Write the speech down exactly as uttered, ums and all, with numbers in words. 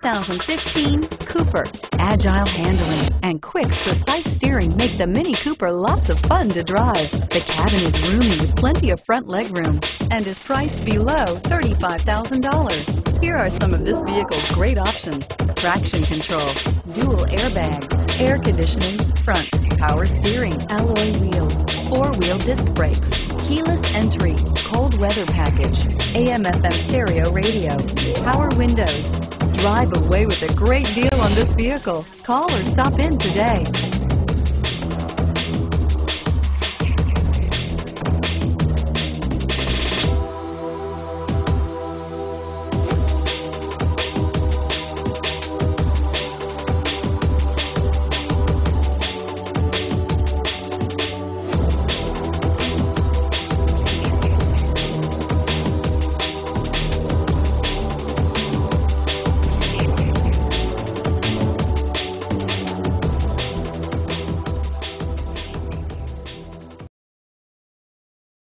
thousand fifteen Cooper. Agile handling and quick, precise steering make the Mini Cooper lots of fun to drive. The cabin is roomy with plenty of front legroom and is priced below thirty-five thousand dollars. Here are some of this vehicle's great options: traction control, dual airbags, air conditioning, front, power steering, alloy wheels, four-wheel disc brakes, keyless entry, cold weather package, A M F M stereo radio, power windows. Drive away with a great deal on this vehicle. Call or stop in today.